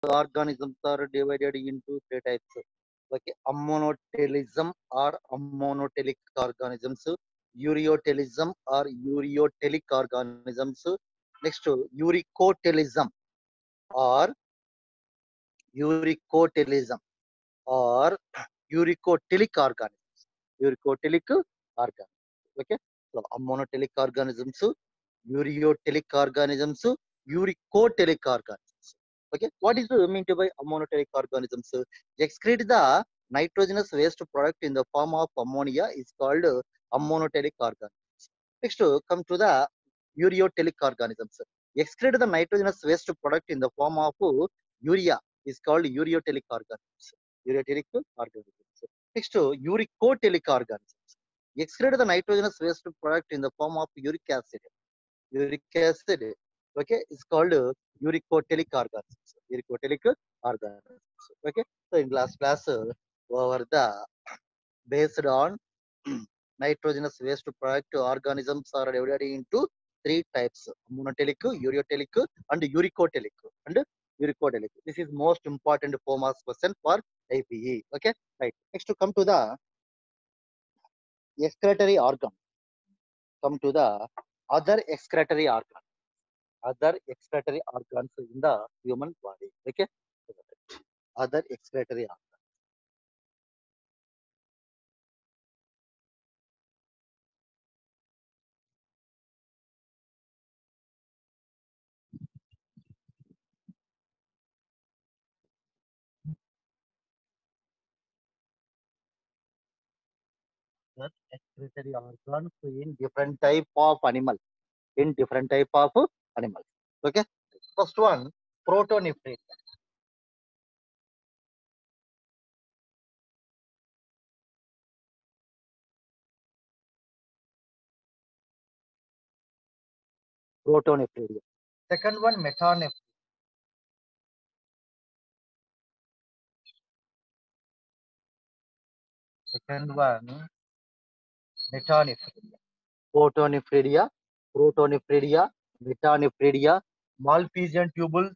organisms are divided into three types. Okay, ammonotelism or ammonotelic organisms, ureotelism or ureotelic organisms. Next, uricotelism or uricotelism or uricotelic organisms. Uricotelic organisms. Okay, so ammonotelic organisms, ureotelic organisms, uricotelic organisms. Okay, what is the meant by ammonotelic organisms? Excrete the nitrogenous waste product in the form of ammonia is called ammonotelic organisms. Next, come to the ureotelic organisms. Excrete the nitrogenous waste product in the form of urea is called ureotelic organisms. Ureotelic organisms. Next, uricotelic organisms. Excrete the nitrogenous waste product in the form of uric acid. Uric acid, okay, is called uricotelic organisms. Uricotelic organisms. Okay, so in last class, over the based on nitrogenous waste product organisms are divided into three types: monotelic, ureotelic, and uricotelic. And uricotelic. This is most important form of question for IPE. Okay, right. Next, to come to the excretory organ. Come to the other excretory organ. Other excretory organs in the human body. Okay, other excretory organ. Other excretory organs in different type of animal. In different type of animals. Okay. First one, protonephridia. Protonephridia. Second one, metanephridia. Second one, metanephridia. Protonephridia, protonephridia, metanephridia, Malpighian tubule,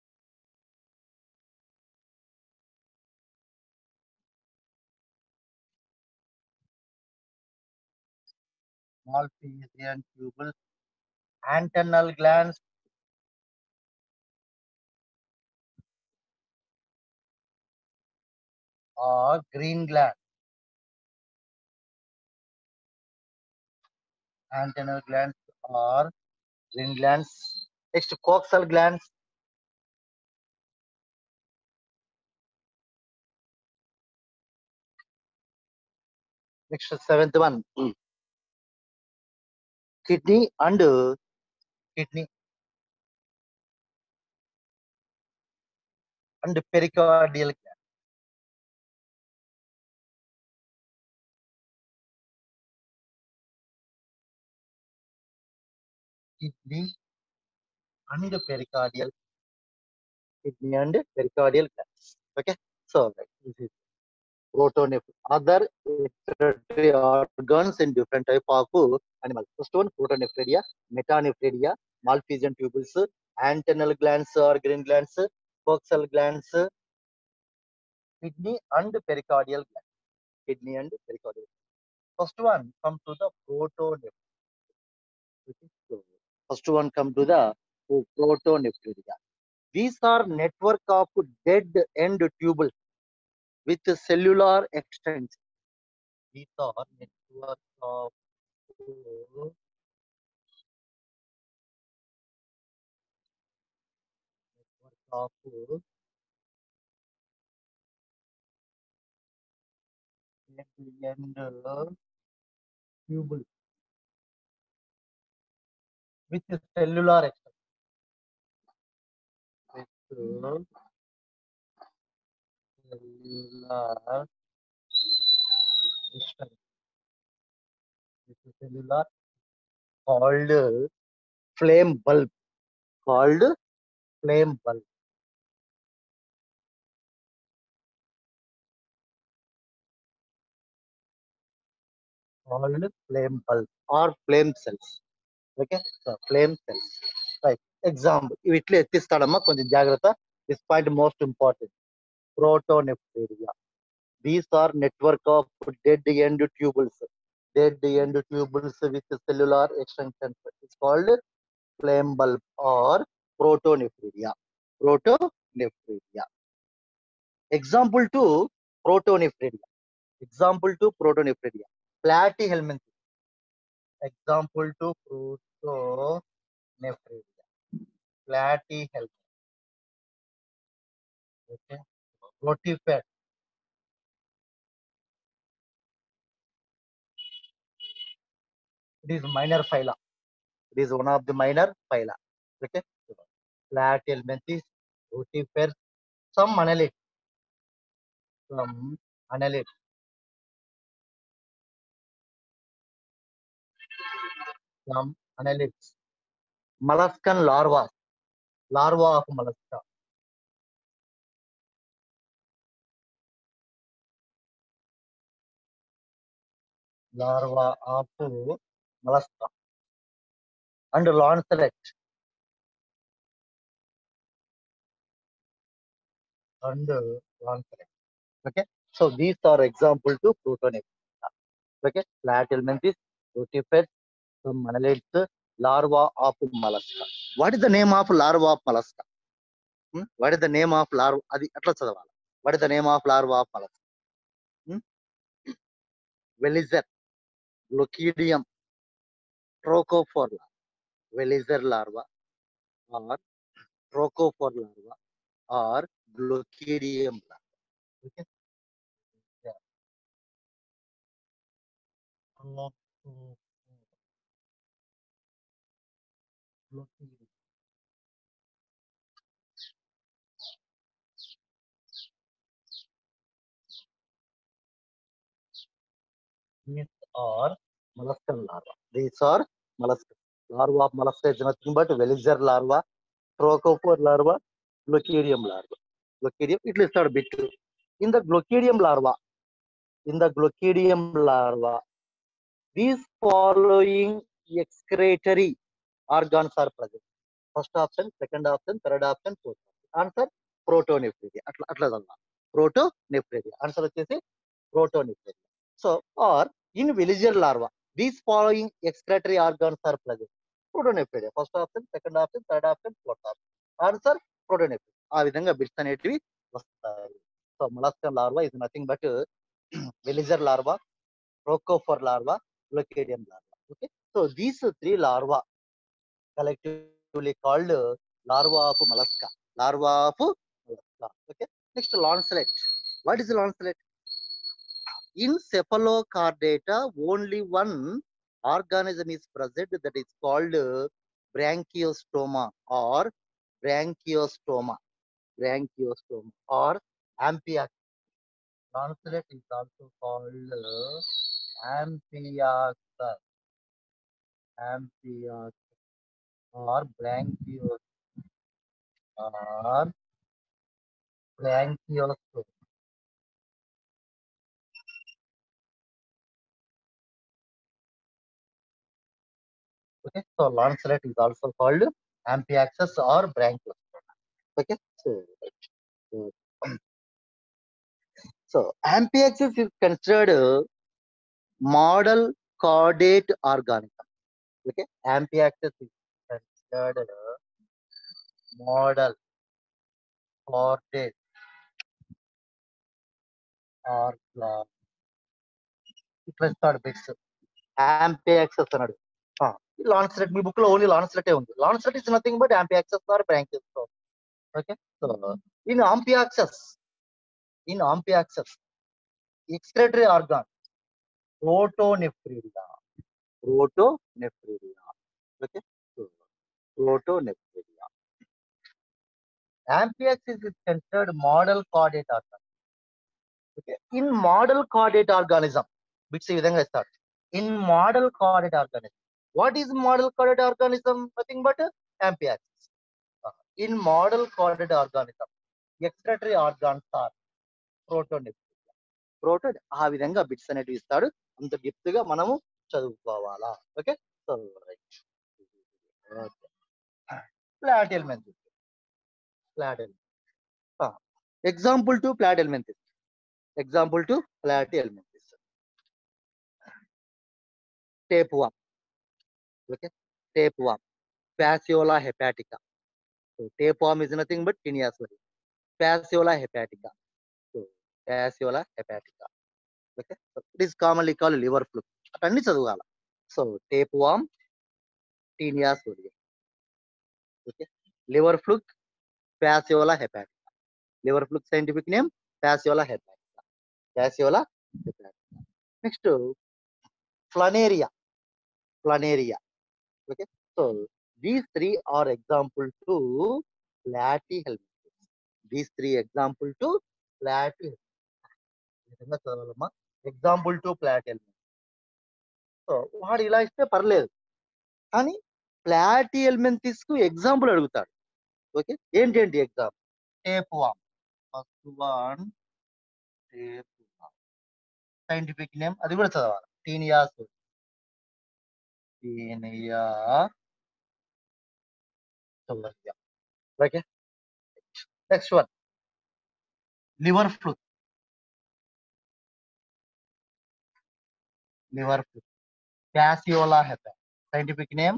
Malpighian tubule, antennal glands, or green gland. Antennal glands or green glands. Next, coxal glands. Next, seventh one, kidney and kidney and pericardial gland. Kidney and pericardial, kidney and pericardial glands. Okay, so right, this is protonephridia. Other excretory organs in different type of animals. First one, protonephridia, metanephridia, Malpighian tubules, antennal glands or green glands, coxal glands, kidney and pericardial glands. Kidney and pericardial. First one, come to the protonephridia. Okay, so first one, come to the protonephridia. These are network of dead end tubules with cellular extension. These are network of dead end tubules with cellular extension. With cellular extension. With cellular called flame bulb. Called flame bulb. Called flame bulb or flame cells. Okay, so flame cells. Right. Example. ఇవి ఇట్లా ఎత్తిస్తాడమ్మా కొంచెం జాగ్రత్త. This point most important. Protonephridia. These are network of dead end tubules. Dead end tubules with cellular extension. It's called flame bulb or protonephridia. Protonephridia. Example to protonephridia. Example to protonephridia. Platyhelminthes. Example to protonephridia. Platyhelminthes. Okay. Rotifera. It is minor phyla. It is one of the minor phyla. Okay. Platyhelminthes, rotifera, some annelids, some annelids, some annelids. Molluscan larva, larva of mollusca, larva of mollusca, and lancelet, and lancelet. Okay, so these are example to protonephridia. Okay, platyhelminthes, rotifera, some annelids, larva of mollusca. What is the name of larva of mollusca? What is the name of larva? అది ఎట్లా చదవాలి? What is the name of larva of mollusca? Velizer, Glochidium, Trochophora, Velizer larva, or Trochophora larva, or Glochidium larva. Okay. Yeah. Glochidium or molluscan larva. These are molluscan. Larva of mollusca is nothing but Velizer larva, Trochophora larva, Glochidium larva. Glochidium, it will start bit. In the Glochidium larva, in the Glochidium larva, these following excretory organs are present. First option, second option, third option, fourth option. Answer protonephridia. అట్లా చదవాలి. Protonephridia. Answer వచ్చేసి protonephridia. So, or in veliger larva, these following excretory organs are present. Protonephridia. First option, second option, third option, fourth option. Answer protonephridia. ఆ విధంగా bits అనేటివి వస్తాయి. So molluscan larva is nothing but veliger larva, Trochophora larva, Glochidium larva. Okay. So these three larvae collectively called larva of mollusca. Larva of mollusca. Okay. Next, lancelet. What is lancelet? In Cephalochordata, only one organism is present that is called branchiostoma or branchiostoma. Branchiostoma or Amphioxus. Lancelet is also called Amphioxus. Amphioxus or or branchiostoma. Okay, so lancelet is also called Amphioxus or branchiostoma. Okay, so, so Amphioxus is considered a model chordate organism. Okay, Amphioxus is considered a model chordate organism. ఇట్లా start bits. Amphioxus అన్నాడు. Lancelet మీ book లో only lancelet ఉంది. Lancelet is nothing but Amphioxus or branchiostoma. Okay, so in Amphioxus, excretory organ, protonephridia. Protonephridia. Okay, so protonephridia. Amphioxus is considered model chordate organ. Okay, in model chordate organism, bits ఈ విధంగా ఇస్తారు. In model chordate organism, what is model chordate organism? Nothing but Amphioxus. In model chordate organism, excretory organs are protonephridia. Proto ఆ విధంగా bits అనేటివి ఇస్తాడు. అంత depth గా మనము చదువుకోవాలా. Okay, so right. Platyhelminthes. ప్లాటిల్ Example to platyhelminthes. Example to platyhelminthes. Tapeworm. Okay. Tapeworm. Fasciola hepatica. So tapeworm is nothing but Tiniaswaria. Fasciola hepatica. So Fasciola hepatica. Okay. So it is commonly called liver fluke. అటన్ని చదవాల. So tapeworm, Tiniaswaria. Okay. Liver fluke, Fasciola hepatica. Liver fluke scientific name, Fasciola hepatica. Fasciola hepatica. Next, Planaria. Planaria. Okay. So these three are example to platyhelminthes. These three example to platyhelminthes. విధంగా చదవాలమ్మా. Example to platyhelminthes. So వాడు ఇలా ఇస్తే పర్లేదు, కానీ platyhelminthes కు example అడుగుతాడు. Okay, ఏంటి example? Tapeworm. First one tapeworm. Scientific name అది కూడా చదవాలి. టీనియాస్. టీనియా సోలరియా. Okay. Next one liver fluke. Liver fluke. Fasciola hepatica. Scientific name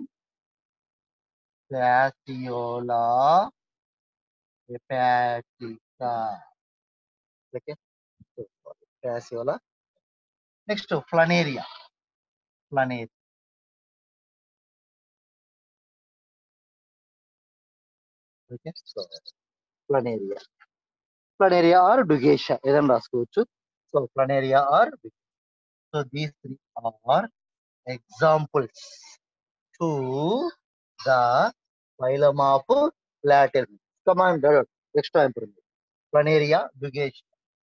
Fasciola hepatica. Okay. So, Fasciola. Next, Planaria. Planaria. Okay. So, Planaria. Planaria or Dugacia. ఏదైనా రాసుకోవచ్చు. So, Planaria or Dugacia. So, these three are examples to the phylum of platyhelminths. Come on, extra improvement. Planaria, Dugacia.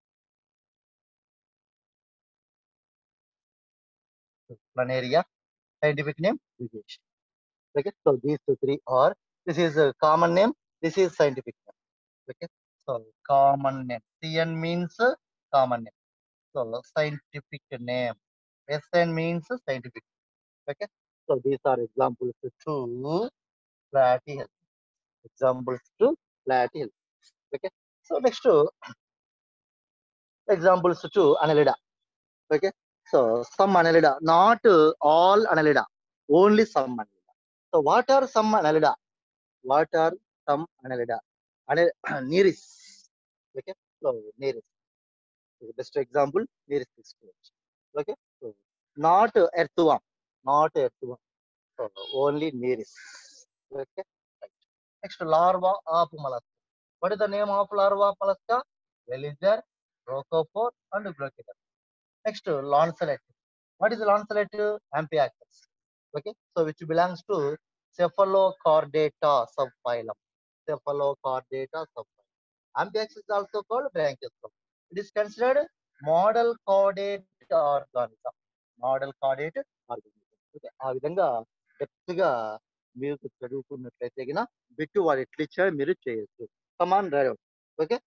Planaria, scientific name, Dugacia. Okay, so these two three are, this is a common name, this is scientific name. Okay, so common name, CN means common name, so scientific name, SN means scientific. Okay, so these are examples to platyhelminths. Examples to platyhelminths. Okay, so next to examples to annelida. Okay, so some annelida, not all annelida, only some annelida. So what are some annelida? What are some annelida? Nereis. Okay, so Nereis. So best example, Nereis stage. Okay, so not earthworm, not earthworm. So only Nereis. Okay, right. Next, larva of mollusca. What is the name of larva of mollusca? Veliger, Rocophore, and Glochidae. Next, lancelet. What is lancelet? Ampiaxis. Okay, so which belongs to Cephalochordata subphylum. Cephalochordata subphylum. Ampiaxis is also called Branchioscope. It is considered model chordate organism. Model chordate organism. Okay, ఆ విధంగా depth గా మీరు చదువుకున్నట్లయితే గిన bit వాడు ఎట్లా ఇచ్చాడో మీరు చేయొచ్చు. Come on drive. Okay,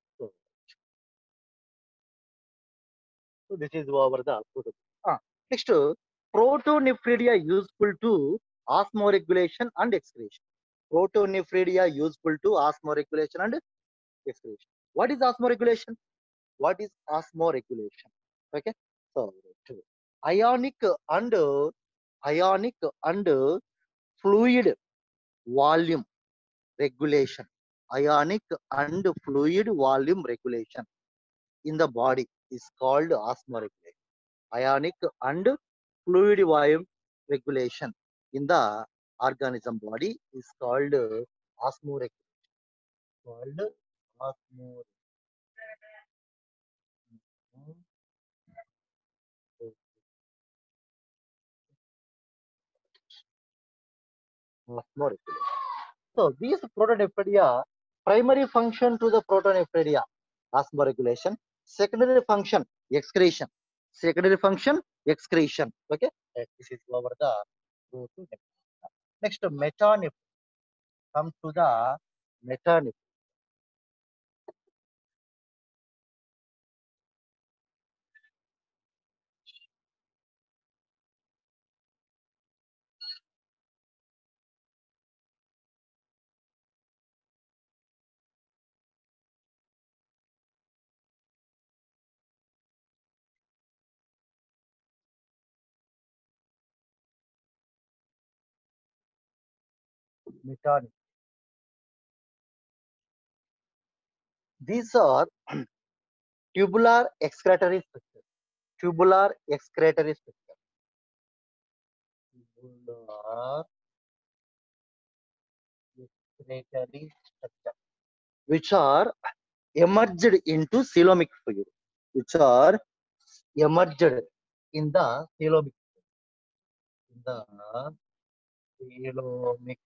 so this is over the photo. Next, protonephridia useful to osmoregulation and excretion. Protonephridia useful to osmoregulation and excretion. What is osmoregulation? What is osmoregulation? Okay, so ionic and ionic and fluid volume regulation. Ionic and fluid volume regulation in the body is called osmoregulation. Ionic and fluid volume regulation in the organism body is called osmoregulation. Called osmoregulation. So these protonephridia, primary function to the protonephridia, osmoregulation. Secondary function, excretion. Secondary function, excretion. Okay, this is over the next metanephrine. Come to the metanephrine. metonymy. These are tubular excretory structure. Tubular excretory structure. Tubular excretory structure, which are emerged into coelomic fluid, which are emerged in the coelomic, in the coelomic.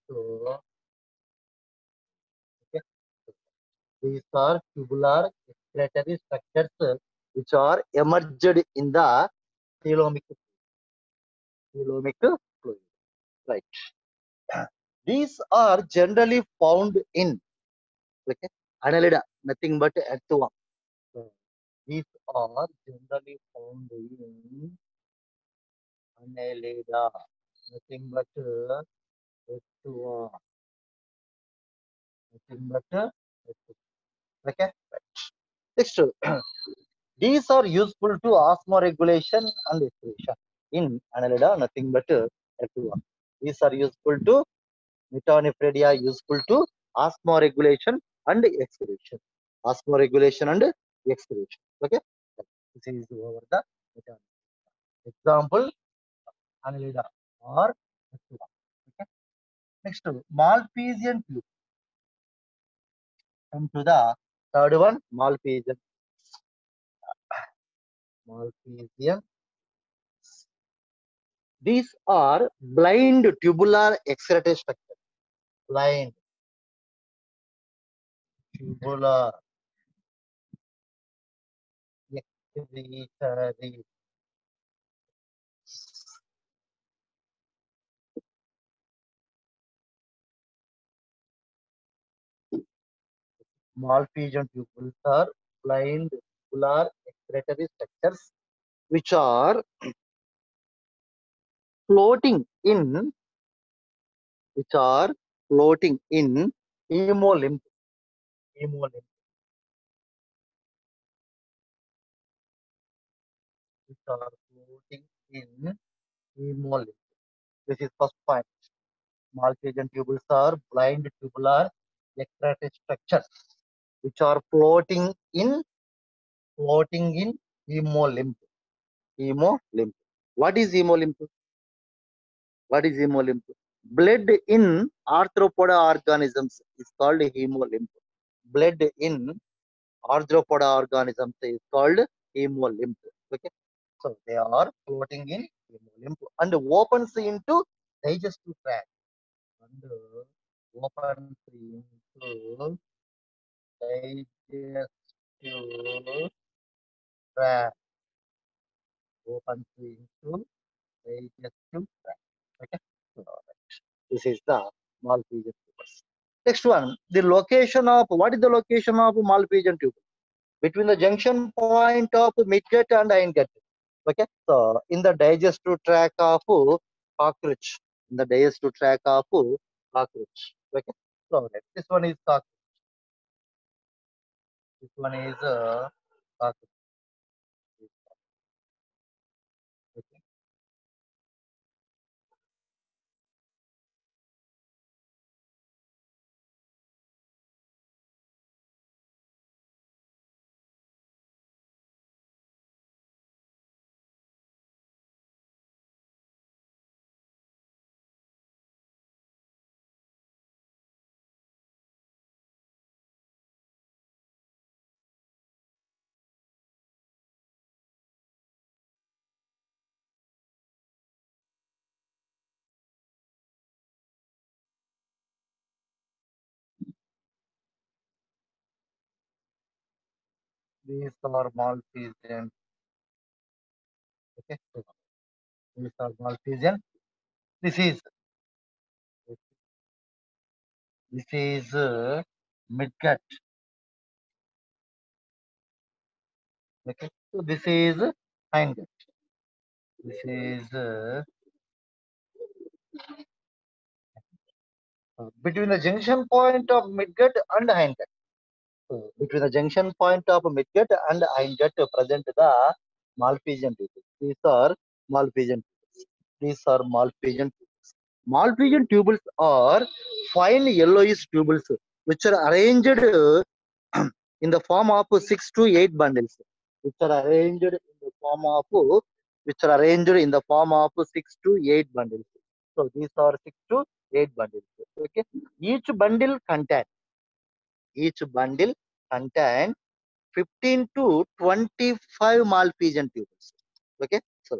Okay. These are tubular excretory structures which are emerged in the coelomic, coelomic fluid. Right. These are generally found in, okay, annelida, nothing but earthworm. So, these are generally found in annelida, nothing but earthworm, nothing but earthworm. Okay. Next, these are useful to osmoregulation and excretion. In annelida, nothing but earthworm. These are useful to Metonyphridia, useful to osmoregulation and excretion. Osmoregulation and excretion. Okay. This is over the metonyphridia. Example, annelida or earthworm. Okay. Next, Malpighian tube. Come to the third one, Malpighian. Malpighian. These are blind tubular excretory structure. Blind tubular excretory. Malpighian tubules are blind tubular excretory structures which are floating in, which are floating in hemolymph. Hemolymph, which are floating in hemolymph. This is first point. Malpighian tubules are blind tubular excretory structures which are floating in hemolymph. Hemolymph. What is hemolymph? What is hemolymph? Blood in arthropoda organisms is called hemolymph. Blood in arthropoda organisms is called hemolymph. Okay. So they are floating in hemolymph and opens into digestive tract. And opens into digestive tract. Opens into digestive tract. Okay. So, this is the Malpighian tubers. Next one, the location of, what is the location of Malpighian tuber? Between the junction point of midgut and hindgut. Okay, so in the digestive tract of cockroach, in the digestive tract of cockroach. Okay, so this one is cockroach. This one is cockroach. Okay. These are Malpighian. Okay, so these are Malpighian. This is this is midgut. Okay, so this is hindgut. This is between the junction point of midgut and hindgut. So between the junction point of midgut and hindgut present the Malpighian tubes. These are Malpighian tubes. These are Malpighian tubes. Malpighian tubules are fine yellowish tubules which are arranged in the form of 6 to 8 bundles, which are arranged in the form of 6 to 8 bundles. So these are 6 to 8 bundles. Okay, each bundle contain 15 to 25 Malpighian tubules. Okay, so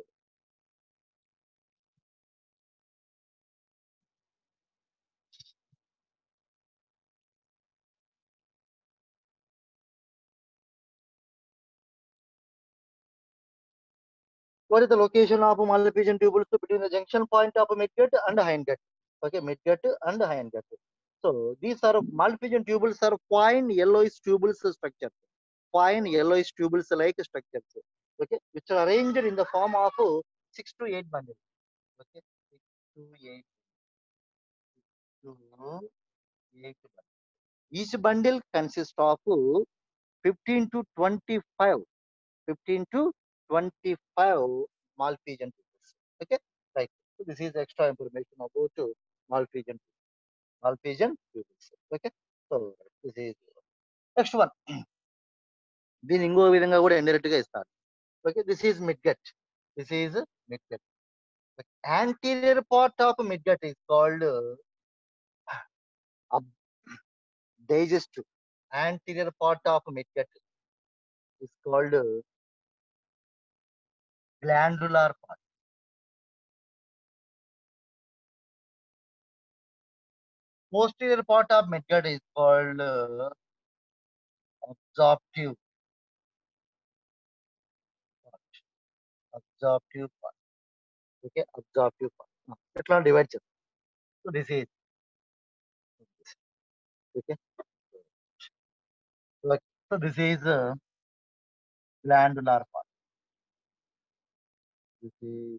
what is the location of Malpighian tubules between the junction point of midgut and hindgut? Okay, midgut and hindgut. So these are Malpighian tubules are fine yellowish tubules structure. Fine yellowish tubules like structures. Okay, which are arranged in the form of 6 to 8 bundles. Okay, 6 to 8 to 8 bundles. Each bundle consists of 15 to 25 15 to 25 Malpighian tubules. Okay, right. So this is extra information about Malpighian tubules. Okay, so this is next one. దీని ఇంకో విధంగా కూడా indirect గా ఇస్తారు. Okay, this is midgut. Anterior part of midgut is called digestive. Anterior part of midgut is called glandular part. Posterior part of midgut is called absorptive part. Absorptive part. Okay, absorptive part. ఎట్లా divide చేస్తాం. So this is okay. So this is glandular part. This is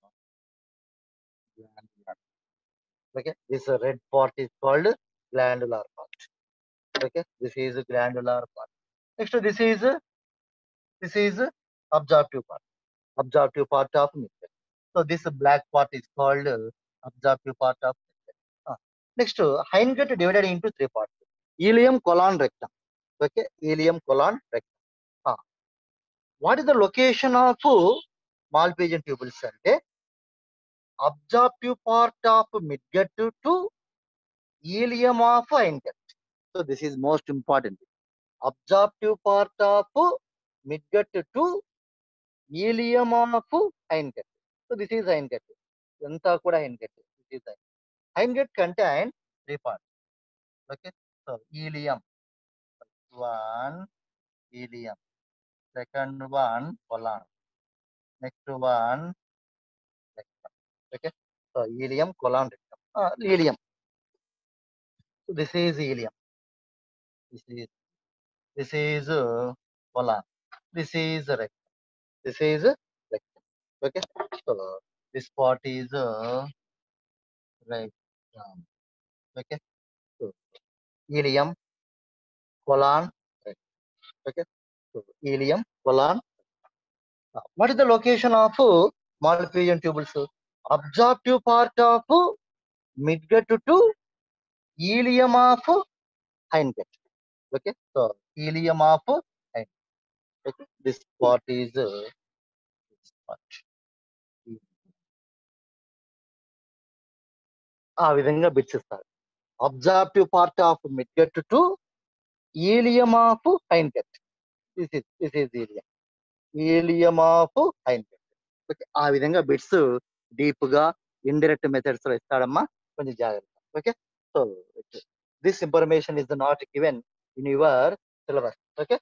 glandular. Okay, this red part is called glandular part. Okay, this is glandular part. Next, this is absorptive part. Absorptive part of midgut. So this black part is called absorptive part of midgut. Next, hindgut divided into 3 parts. Ileum, colon, rectum. Okay, ileum, colon, rectum. What is the location of Malpighian tubules? Ante absorptive part of midgut to ileum of hindgut. So this is most important. Absorptive part of midgut to ileum of hindgut. So this is hindgut. Anta kuda hindgut. This is hindgut contain 3 parts. Okay. So ileum. One ileum. Second one colon. Next one rectum. Okay. So ileum, colon, rectum. Ileum. So this is ileum. This is colon. This is rectum. This is rectum. Okay. So this part is rectum. Okay. So ileum, colon, rectum. Okay. So ileum, colon. What is the location of Malpighian tubules? Absorptive part of midgut to ileum of hindgut. Okay. So ileum of hindgut. Okay. This part is this part. ఆ విధంగా bits ఇస్తారు. Absorptive part of midgut to ileum of hindgut. This is ileum. Ileum of hindgut. Okay, ఆ విధంగా bits deep గా indirect methods లో ఇస్తాడమ్మా, కొంచెం జాగ్రత్త. Okay, so this information is not given in your syllabus. Okay,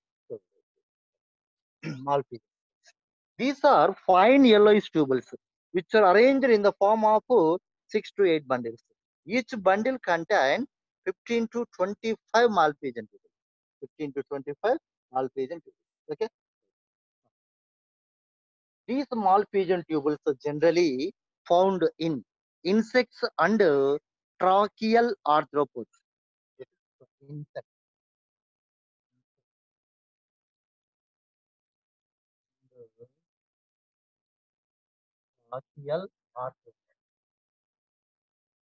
small pieces. These are fine yellowish tubules which are arranged in the form of 6 to 8 bundles. Each bundle contains 15 to 25 Malpighian tubules. 15 to 25 Malpighian tubules. Okay. These Malpighian tubules are generally found in insects and tracheal arthropods. Insects, tracheal arthropods.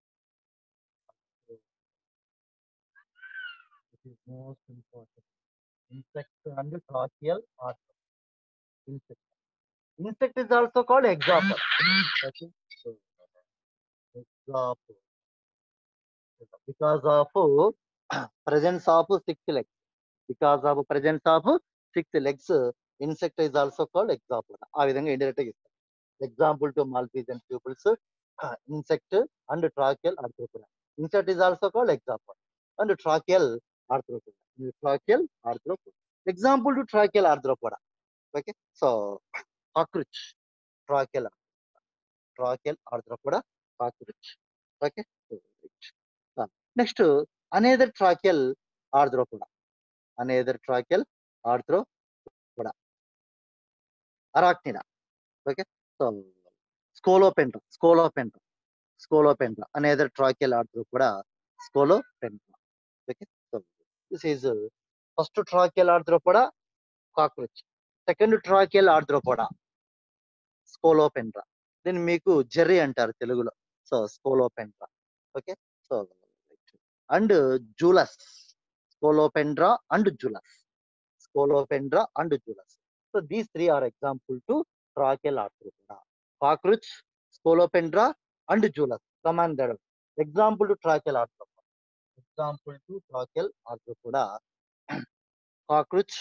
is most important. Insect and tracheal artery. Insect. Insect is also called example. Okay. So, example. Because of presence of six legs. Because of presence of six legs, insect is also called example. ఆ విధంగా indirect గా ఇస్తాం. Example to malpighian pupils, insect and tracheal arthropoda. Insect is also called example. And tracheal arthropoda. Tracheal arthropoda. Example to tracheal arthropoda. Okay. So cockroach, tracheal, tracheal arthropoda, cockroach. Okay. So, next, another tracheal arthropoda. Another tracheal arthropoda. Arachnida. Okay. So scolopendra, scolopendra, scolopendra. Another tracheal arthropoda, scolopendra. Okay. So this is first tracheal arthropoda, cockroach. Second tracheal arthropoda, స్కోలోపెండ్రా. దీన్ని మీకు జెర్రీ అంటారు తెలుగులో. So scolopendra. Okay. So and julus. Scolopendra and julus. Scolopendra and julus. So these three are example to tracheal arthropoda. Cockroach, scolopendra and julus. Commanded example to tracheal arthropoda. Example to tracheal arthropoda. Cockroach.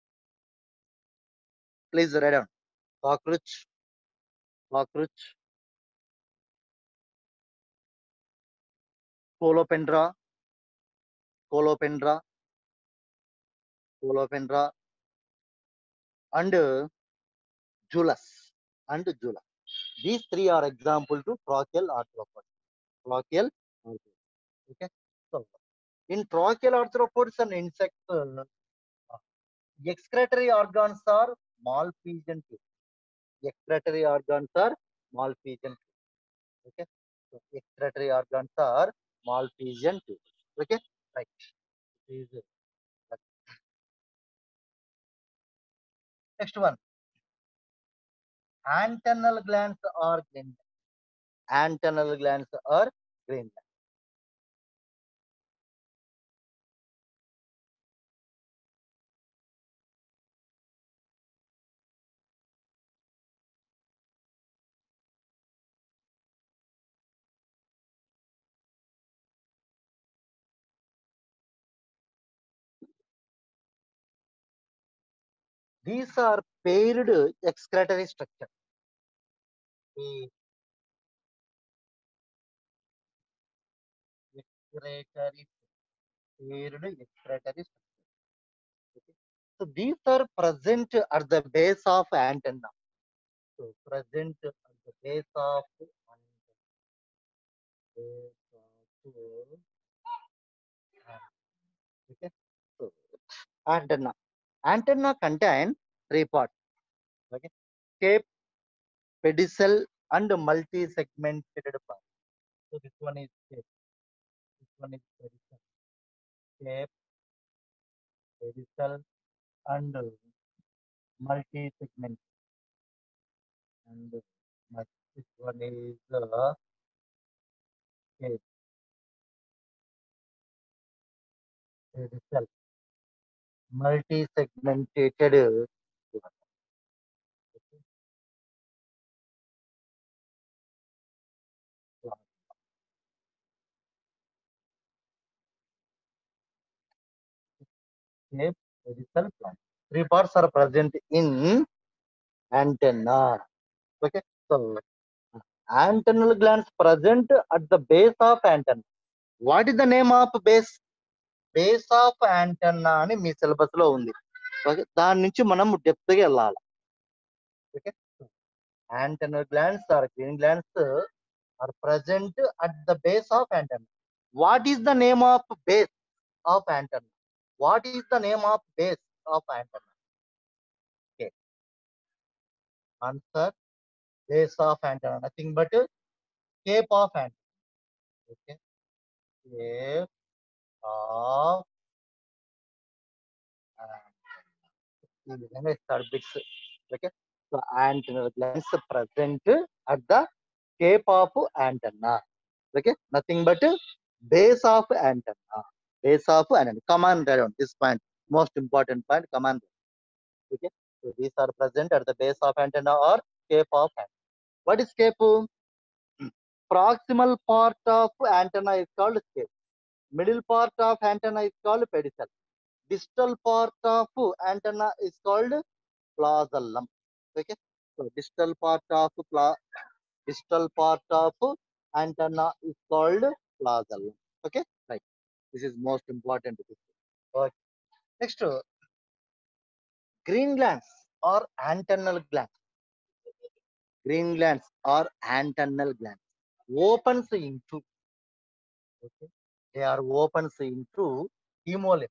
Please write down. Cockroach, cockroach, scolopendra, scolopendra, scolopendra, and Julas, and Jula. These three are example to tracheal arthropods. Tracheal arthropods. Okay. So in tracheal arthropods and insects, excretory organs are Malpighian tube. Excretory organs are Malpighian tube. Okay. So excretory organs are Malpighian tube. Okay. Right. This is next one. Antennal glands are green. Antennal glands are green. These are paired excretory structure. The excretory, paired excretory structure. Okay. So these are present at the base of antenna. So present at the base of antenna. Okay. So antenna. Antenna contain three parts. Okay. Cape, pedicel, and multi-segmented part. So this one is cape. This one is pedicel. Cape, pedicel, and multi-segment. And this one is cape, pedicel, multi-segmented. Cape, pedicel, plant. Three parts are present in antenna. Okay. So antennal glands present at the base of antenna. What is the name of base? Base of antenna అని మీ syllabus లో ఉంది. Okay. దాని నుంచి మనం depth గా వెళ్ళాలి. Okay. Antennal glands or green glands are present at the base of antenna. What is the name of base of antenna? What is the name of base of antenna? Okay. Answer: base of antenna. Nothing but cape of antenna. Okay. Cape of antenna. ఈ విధంగా ఇస్తారు bits. Okay. So antennal glands present at the cape of antenna. Okay. Nothing but base of antenna. base of antennal. Common down this point, most important point, common. Okay, so these are present at the base of antenna or scape of antenna. What is scape? Proximal part of antenna is called scape. Middle part of antenna is called pedicel. Distal part of antenna is called flagellum. Okay, so distal part of antenna is called flagellum. Okay, right. This is most important. Okay. Next, green glands or antennal glands. Green glands or antennal glands opens into, okay, they are opens into hemolymph.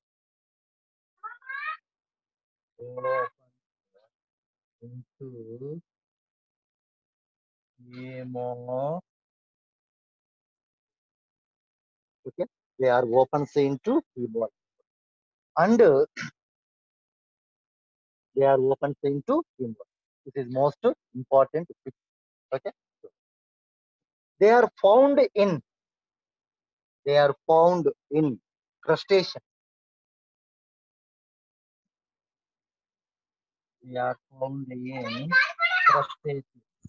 Opens into hemo. Okay, they are opens into hemolymph, and they are opens into hemolymph. This is most important. Okay, they are found in, they are found in crustacean. They are found in crustacean.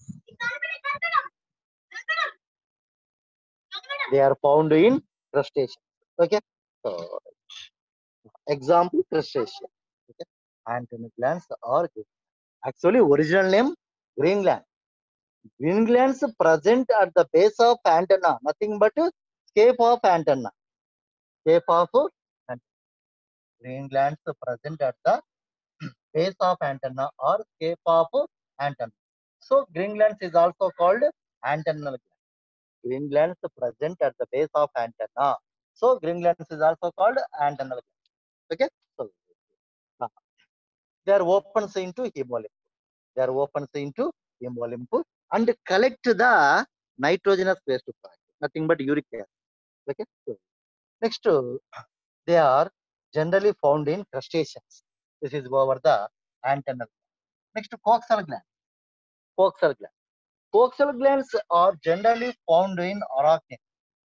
They are found in crustacean. Okay, so example crustacean. Okay, antennal glands are actually original name green gland. Green glands present at the base of antenna, nothing but scape of antenna. Scape of antenna. Green glands present at the base of antenna or scape of antenna. So green glands is also called antennal gland. Green glands present at the base of antenna. So green glands is also called antennal gland. Okay. So they are opens into hemolymph. They are opens into hemolymph and collect the nitrogenous waste product. Nothing but uric acid. Okay. So next, they are generally found in crustaceans. This is over the antennal. Next, coxal gland. Coxal gland. Coxal glands are generally found in arachnids.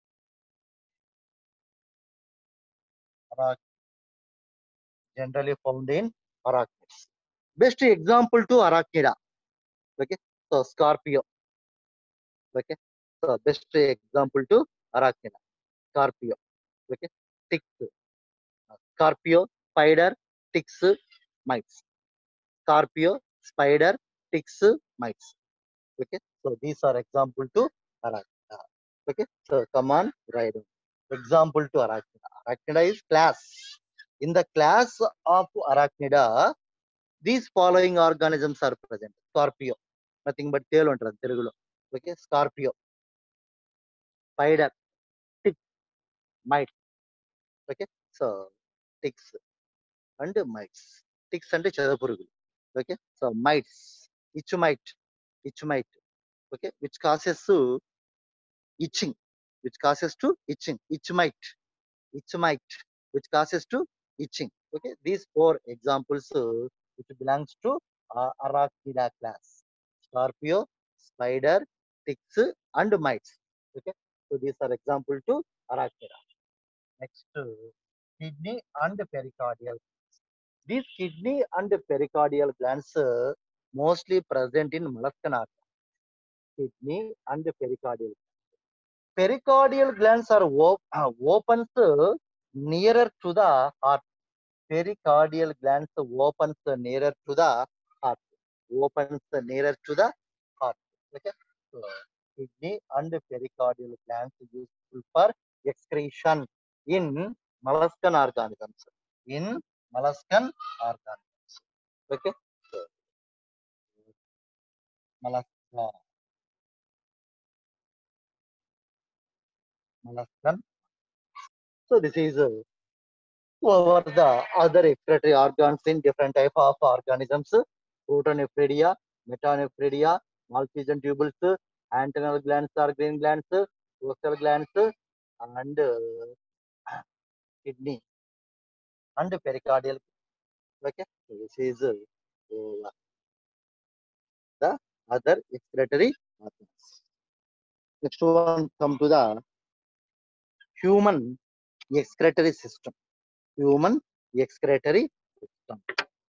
Generally found in arachnids. Best example to arachnida. Okay. So Scorpio. Okay. So best example to arachnida. Scorpio. Okay. Ticks. Scorpio, spider, ticks, mites. Scorpio, spider, ticks, mites. Okay. So these are example to arachnida. Okay. So come on, write down. Example to arachnida. Arachnida is class. In the class of arachnida, these following organisms are present. Scorpio, nothing but tail on Telugulo. Okay, Scorpio, spider, tick, mite. Okay, so ticks and mites. Ticks and chadapurugu. Okay, so mites, itchmite, itchmite. Okay, which causes to itching, which causes to itching, itchmite, itchmite, which causes to itching. Okay, these four examples which belongs to Arachnida class. Scorpio, spider, ticks, and mites. Okay, so these are example to Arachnida. Next, kidney and pericardial. These kidney and pericardial glands mostly present in molluscan organ. Kidney and pericardial. Pericardial glands are opens nearer to the heart. Pericardial glands opens nearer to the heart. Opens nearer to the heart. Okay. So, kidney and pericardial glands useful for excretion in molluscan organisms. In molluscan organisms. Okay. So, molluscan. Molluscan. So this is over the other excretory organs in different type of organisms: protonephridia, metanephridia, Malpighian tubules, antennal glands or green glands, coxal glands, and kidney and pericardial. Okay, so this is the other excretory organs. Next one come to the human excretory system. Human excretory system.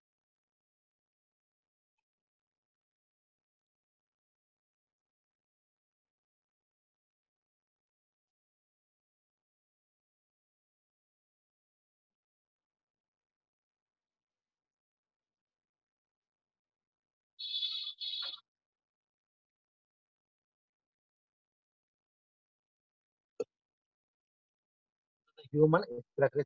Human excretory.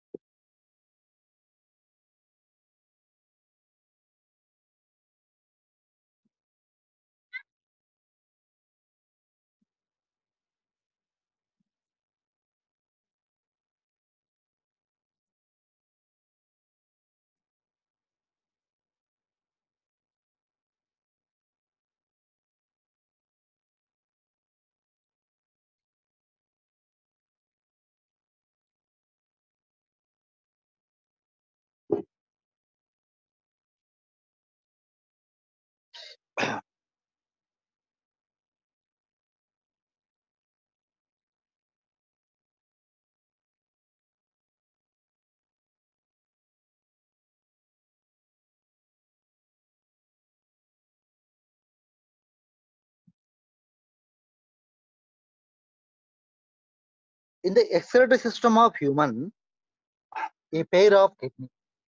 In the excretory system of human, a pair of kidney,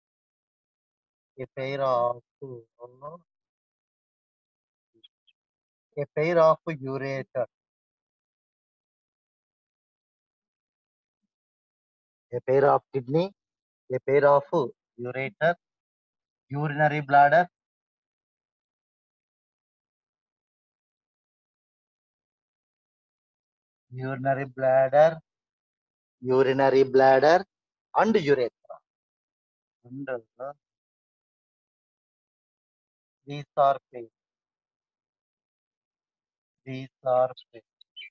a pair of a pair of ureter, a pair of kidney, a pair of ureter, urinary bladder, urinary bladder, urinary bladder, and urethra. And these are pairs. These are pairs.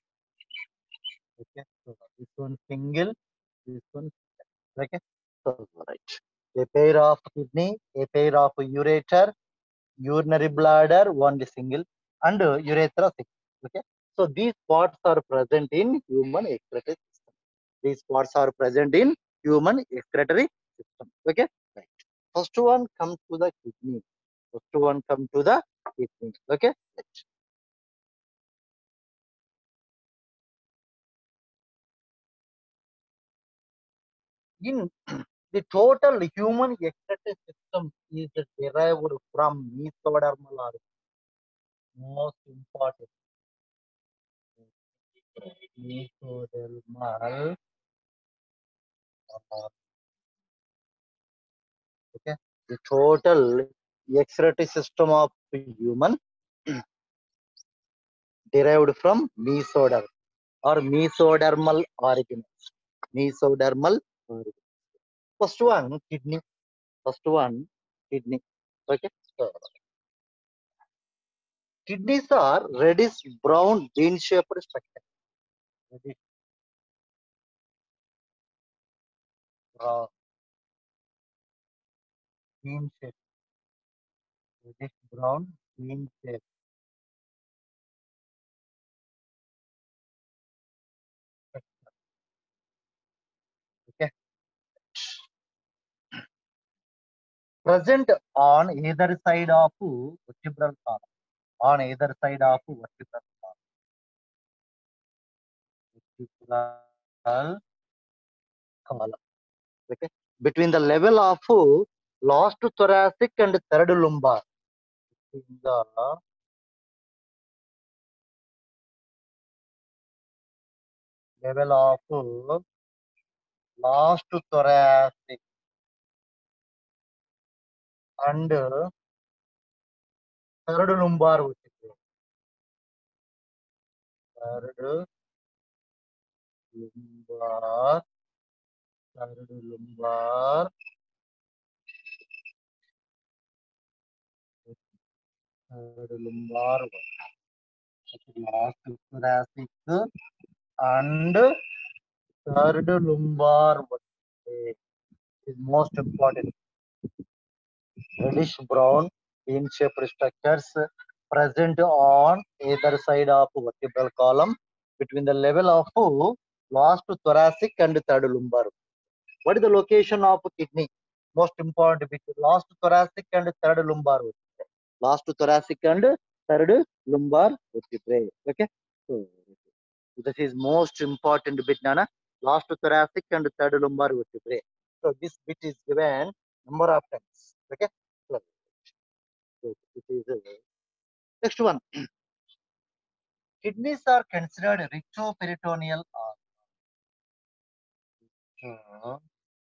Okay, so this one single, this one okay. So right. A pair of kidney, a pair of ureter, urinary bladder, one single, and urethra six. Okay. So these parts are present in human excretory system. These parts are present in human excretory system. Okay. Right. First one comes to the kidney. First one comes to the kidney. Okay. Right. In the total human excretory system is derived from mesodermal organ. Most important mesodermal organ. Okay. The total excretory system of human derived from mesoderm or mesodermal organs. Mesodermal organ. First one kidney. First one kidney. Okay. So, kidneys are reddish brown bean shaped structure. Reddish brown bean shaped. Reddish brown bean shaped. Okay. Present on either side of vertebral column. On either side of vertebral column. Okay. Between the level of last thoracic and third lumbar. Between the level of last thoracic and third lumbar vertebrae. Third lumbar, third lumbar, third lumbar, last thoracic and third lumbar vertebrae is most important. Reddish brown bean shaped structures present on either side of vertebral column between the level of last thoracic and third lumbar. What is the location of kidney? Most important bit. Last thoracic and third lumbar. Last thoracic and third lumbar vertebrae. Okay. So this is most important bit, Nana. Last thoracic and third lumbar vertebrae. So this bit is given number of times. Okay. So this is next one. Kidneys are considered retroperitoneal or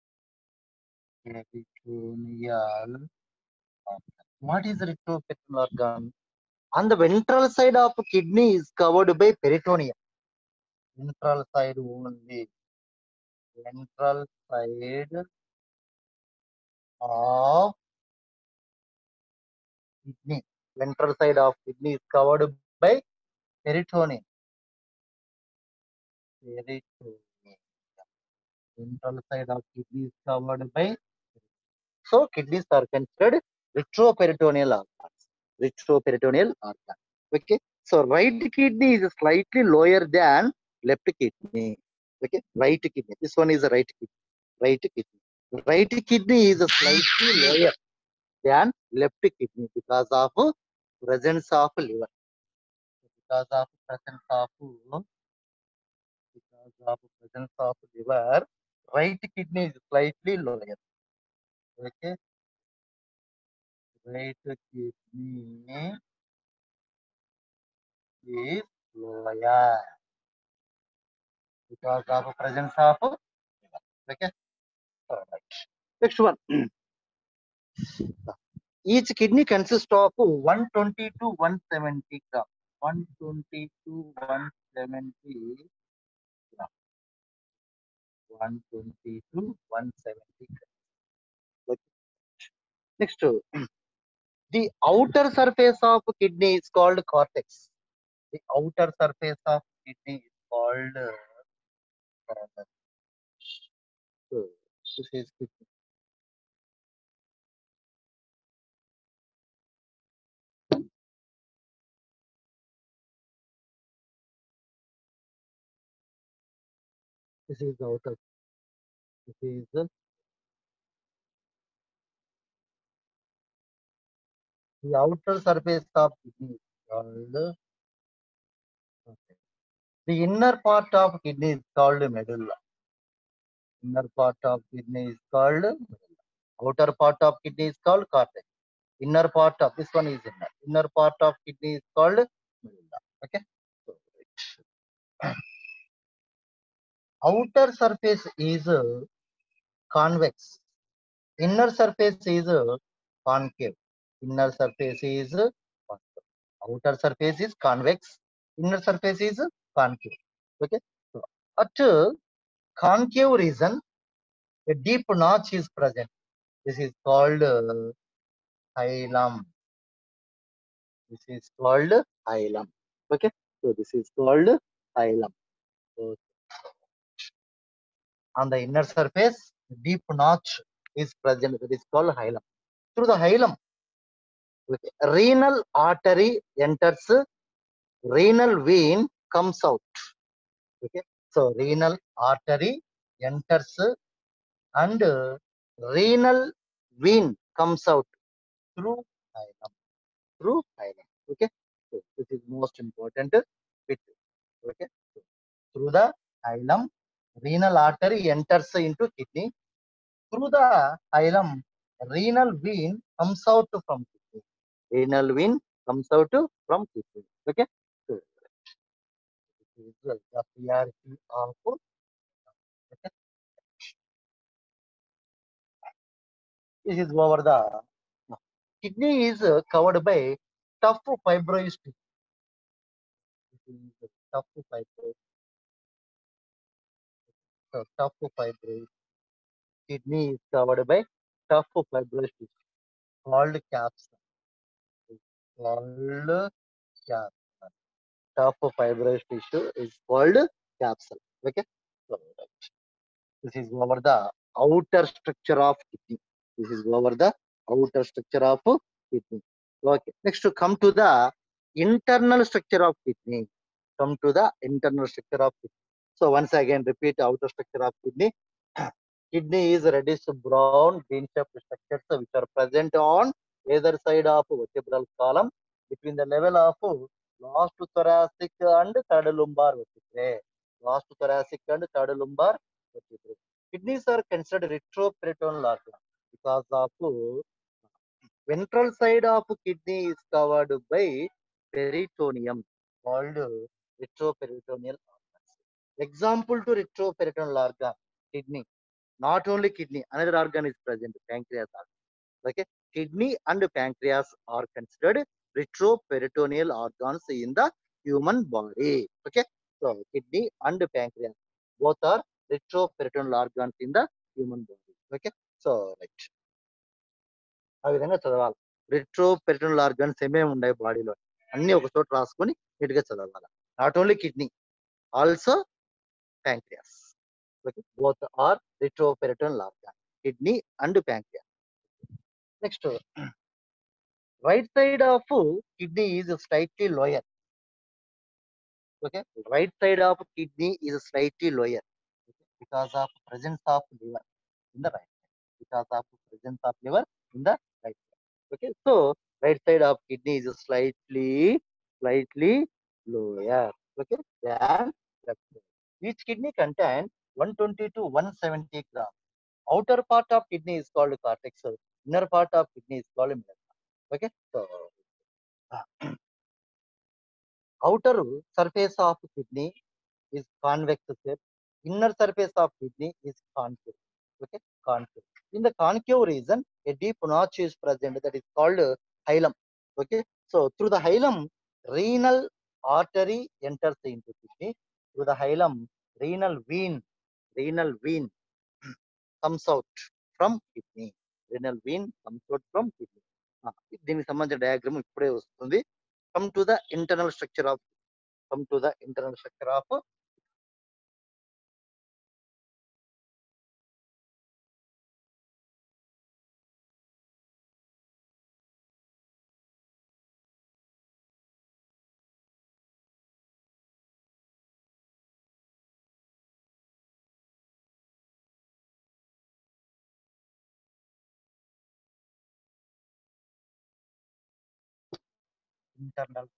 retroperitoneal. What is retroperitoneal organ? On the ventral side of kidney is covered by peritoneum. Ventral side only. Ventral side of kidney. Ventral side of kidney is covered by peritoneum. Peritoneum. Ventral side of kidney is covered by. So kidneys are considered retroperitoneal organs. Retroperitoneal organ. Okay. So right kidney is slightly lower than left kidney. Okay. Right kidney. This one is the right kidney. Right kidney. Right kidney is slightly lower than left kidney because of presence of liver. Because of presence of liver, right kidney is slightly lower. Okay. Right kidney is lower because of presence of liver. Okay. All right. Next one. Each kidney consists of 120 to 170 grams. 120 to 170 grams. 120 to 170 grams. Okay. Next, the outer surface of kidney is called cortex. The outer surface of kidney is called cortex. So, this is kidney. This is the outer. This is the outer surface of kidney is called cortex. The inner part of kidney is called medulla. Inner part of kidney is called medulla. Outer part of kidney is called cortex. Inner part of this one is inner. Inner part of kidney is called medulla. Okay. So, outer surface is convex. Inner surface is concave. Inner surface is concave. Outer surface is convex. Inner surface is concave. Okay. So, at concave region, a deep notch is present. This is called hilum. This is called hilum. Okay. So this is called hilum. So on the inner surface, deep notch is present. That is called hilum. Through the hilum, okay, renal artery enters, renal vein comes out. Okay. So renal artery enters and renal vein comes out through hilum. Through hilum. Okay. So this is most important bit. Okay. So, through the hilum, renal artery enters into kidney. Through the hilum, renal vein comes out from kidney. Renal vein comes out from kidney. Okay. So this is the priority of. Okay. This is over the kidney is covered by tough fibrous tissue. This is tough fibrous. So tough fibrous. Kidney is covered by tough fibrous tissue called capsule. Called capsule. Tough fibrous tissue is called capsule. Okay. So this is over the outer structure of kidney. This is over the outer structure of kidney. Okay. Next, to come to the internal structure of kidney. Come to the internal structure of kidney. So once again, repeat outer structure of kidney. Kidney is reddish brown green shaped structures which are present on either side of vertebral column between the level of last thoracic and third lumbar vertebrae. Last thoracic and third lumbar vertebrae. Kidneys are considered retroperitoneal organ because of ventral side of kidney is covered by peritoneum called retroperitoneal organs. Example to retroperitoneal organ, kidney. Not only kidney, another organ is present, pancreas organ. Okay, kidney and pancreas are considered retroperitoneal organs in the human body. Okay, so kidney and pancreas both are retroperitoneal organs in the human body. Okay, so right. ఆ విధంగా చదవాలి. Retro peritoneal organs ఏమేమి ఉన్నాయి బాడీలో అన్ని ఒక చోట రాసుకొని నీట్ గా చదవాలి. Not only kidney, also pancreas. Both are retroperitoneal organ, kidney and pancreas. Next, right side of kidney is slightly lower. Okay, right side of kidney is slightly lower because of presence of liver in the right side. Because of presence of liver in the right. Okay, so right side of kidney is slightly lower, okay, than left side. Each kidney contains 120 to 170 grams. Outer part of kidney is called cortex. Inner part of kidney is called medulla. Okay, so outer surface of kidney is convex shape. Inner surface of kidney is concave. Okay, concave. In the concave region, a deep notch is present that is called hilum. Okay, so through the hilum, renal artery enters into kidney. Through the hilum, renal vein comes out from kidney. Renal vein comes out from kidney. దీనికి సంబంధించిన diagram ఇప్పుడే వస్తుంది. Come to the internal structure of internal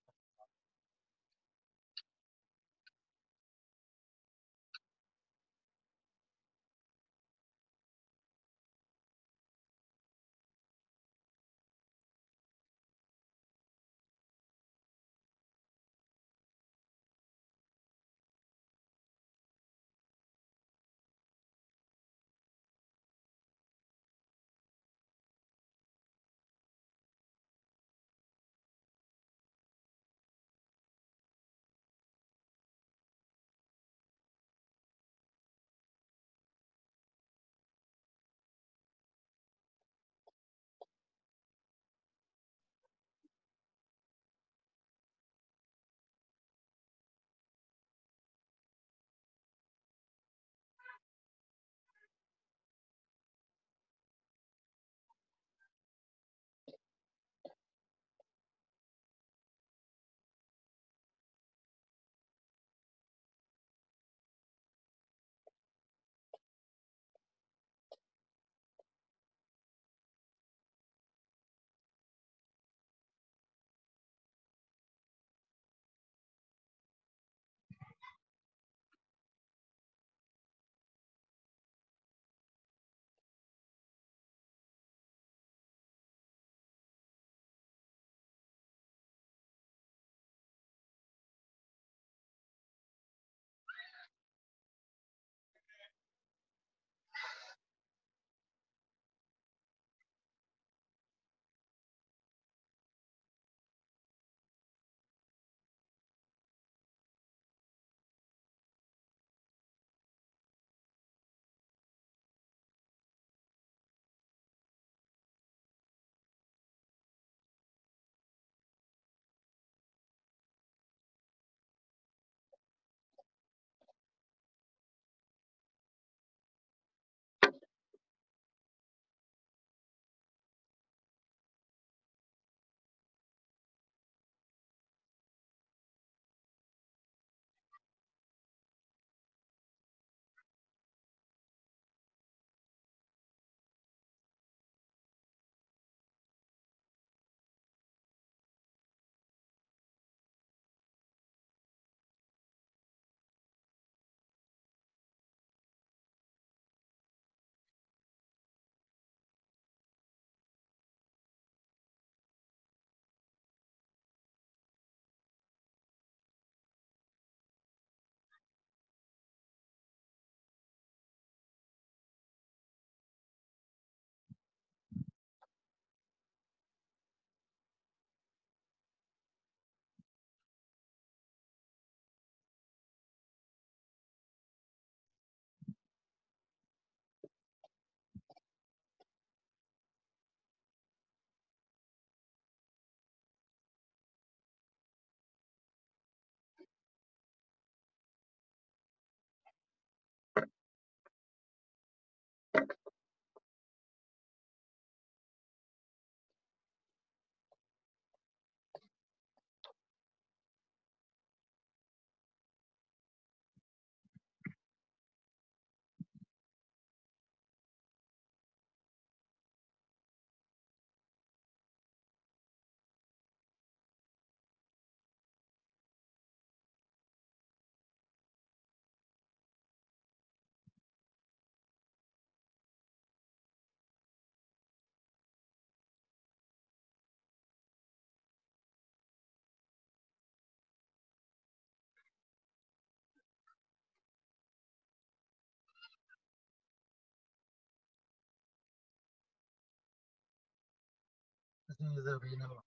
is a renal.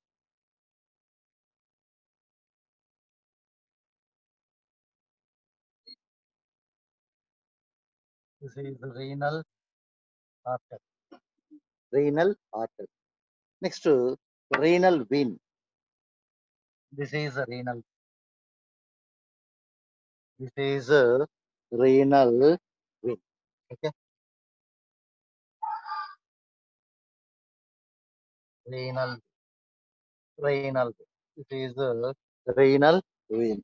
This is renal artery. Renal artery. Next, renal vein. This is a renal. This is a renal vein. Okay, renal, renal. It is a renal vein.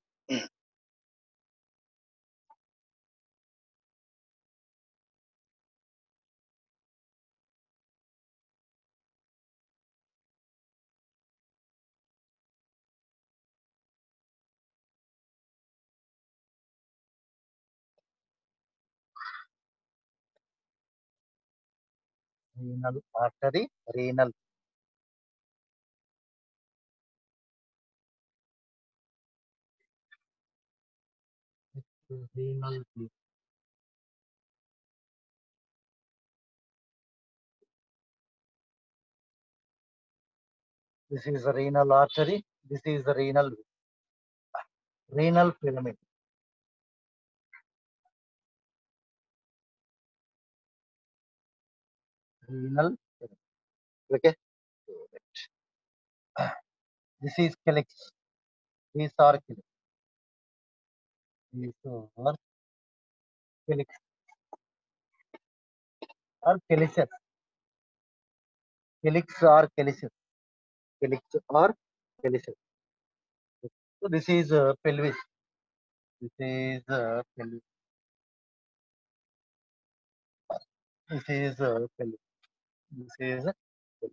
Renal artery, renal, renal vein. This is a renal artery. This is a renal pyramid. Renal pyramid. Okay. This is calyx. These are calyx. These are calyx or calyces. Calyx or calyces. Calyx or calyces. So this is pelvis. This is pelvis. This is pelvis. This is pelvis.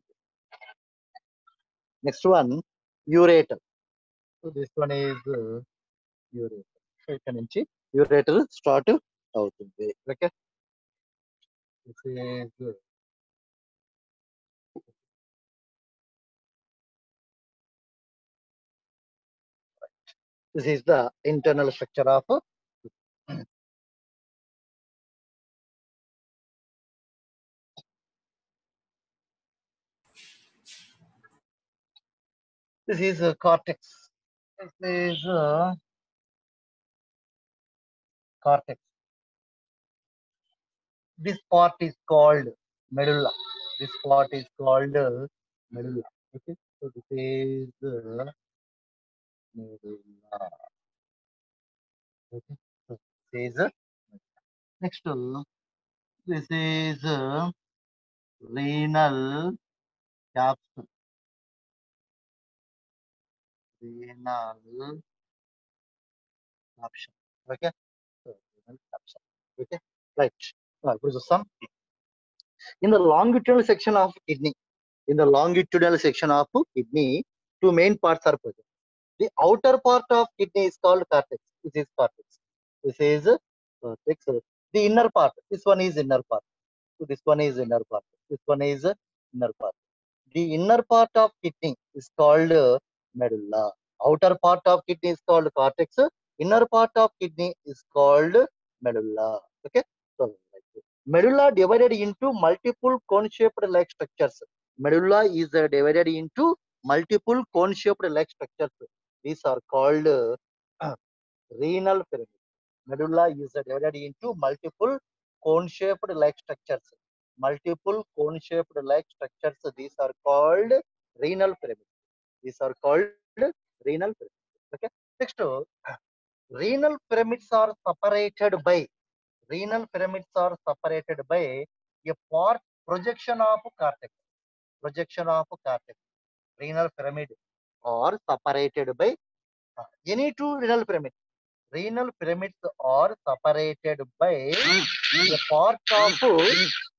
Next one, ureter. So this one is ureter. So ఇక్కడ నుంచి ureter start అవుతుంది. Okay. This is this is the internal structure of this is cortex. This is cortex. This part is called medulla. This part is called medulla. Okay, so this is medulla. Okay, so this is next. This is renal capsule. Renal capsule. Okay, so renal capsule. Okay, right. ఇప్పుడు చూస్తాం in the longitudinal section of kidney. In the longitudinal section of kidney, two main parts are present. The outer part of kidney is called cortex. This is cortex. This is cortex. The inner part. This one is inner part. So this one is inner part. This one is inner part. The inner part of kidney is called medulla. Outer part of kidney is called cortex. Inner part of kidney is called medulla. Okay. So, medulla divided into multiple cone-shaped like structures. Medulla is divided into multiple cone-shaped like structures. These are called renal pyramid. Medulla is divided into multiple cone-shaped like structures. Multiple cone-shaped like structures. These are called renal pyramid. These are called renal pyramid. Okay. Next, renal pyramids are separated by a part projection of cortex. Projection of cortex. Renal pyramid are separated by any two renal pyramids. Renal pyramids are separated by a part of